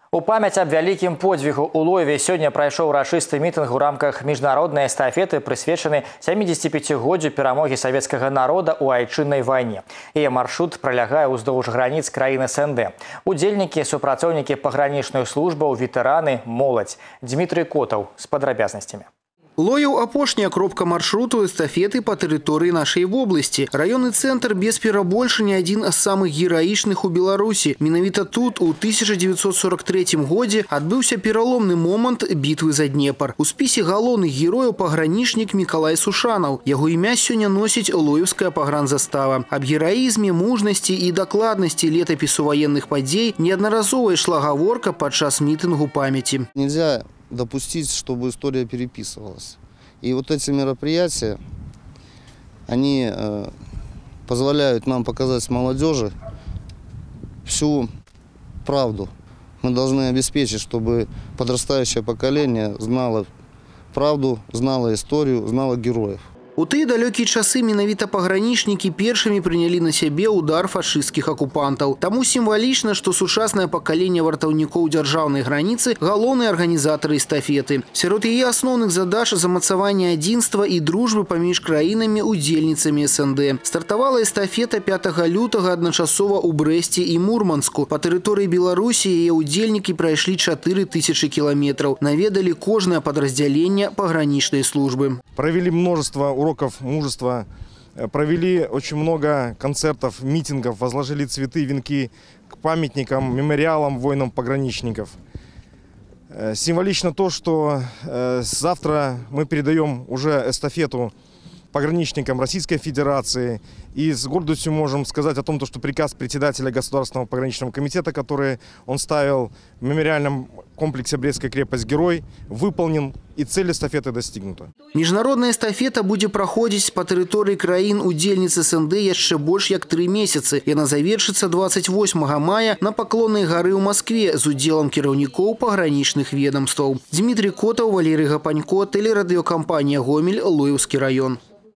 У памяць аб вялікім подвигу у Лоеве сёння прайшоў урачысты мітынг у рамках міжнароднай эстафеты, прысвечаны 75-годдзю перамогі савецкага народа ў айчыннай вайне. Яе маршрут пралягае ўздоўж граніц краін СНД. Удзельнікі, супрацоўнікі пагранічных службаў, ветэраны, моладзь. Дмітрий Котаў з падрабязнасцямі. Лоев – апошняя кропка маршруту эстафеты по территории нашей области. Районный центр без перабольшання один из самых героичных у Беларуси. Менавіта тут у 1943 году отбылся переломный момент битвы за Днепр. У списе галоўных героев пограничник Миколай Сушанов. Его имя сегодня носит Лоевская погранзастава. Об героизме, мужности и докладности летопису военных подей неодноразово шла гаворка подчас митингу памяти. Нельзя допустить, чтобы история переписывалась. И вот эти мероприятия, они позволяют нам показать молодежи всю правду. Мы должны обеспечить, чтобы подрастающее поколение знало правду, знало историю, знало героев. У тыя далёкія часы менавіта пагранічнікі першымі прынялі на сябе удар фашысцкіх акупантаў. Таму сімвалічна, што сучаснае пакаленне вартаўнікоў дзяржаўнай граніцы галоўныя арганізатары эстафеты. Сярод яе асноўных задач замацавання адзінства і дружбы паміж краінамі удзельніцамі СНД. Стартавала эстафета 5 лютага адначасова ў Брэсце і Мурманску. Па тэрыторыі Беларусі яе удзельнікі прайшлі 4000 кіламетраў. Наведалі кожнае падраздзяленне пагранічнай службы. Провели множество уроков мужества, провели очень много концертов, митингов, возложили цветы, венки к памятникам, мемориалам воинам-пограничников. Символично то, что завтра мы передаем уже эстафету пограничникам Российской Федерации. И с гордостью можем сказать о том, что приказ председателя Государственного пограничного комитета, который он ставил в мемориальном комплексе «Брестская крепость Герой», выполнен и цель эстафеты достигнута. Международная эстафета будет проходить по территории краин удзельниц СНД еще больше як 3 месяцы. И она завершится 28 мая на Поклонной горы в Москве с уделом кіраўнікоў пограничных ведомств. Дмитрий Котов, Валерий Гапанько, телерадиокомпания «Гомель», Лоевский район.